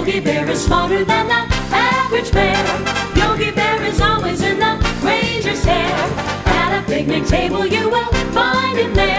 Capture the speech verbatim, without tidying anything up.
Yogi Bear is smarter than the average bear. Yogi Bear is always in the ranger's hair. At a picnic table you will find him there.